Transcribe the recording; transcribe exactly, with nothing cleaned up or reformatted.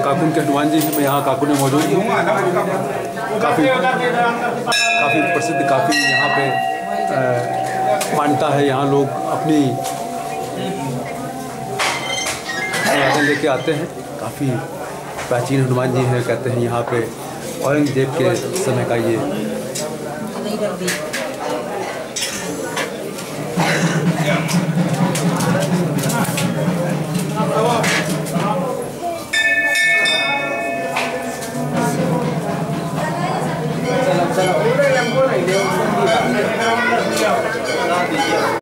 काकुन के हनुमान जी मैं यहाँ काकुन में मौजूद हूँ। काफ़ी काफ़ी प्रसिद्ध, काफ़ी यहाँ पे मान्यता है। यहाँ लोग अपनी यादें लेके आते हैं। काफ़ी प्राचीन हनुमान जी हैं, कहते हैं यहाँ पे औरंगजेब के समय का ये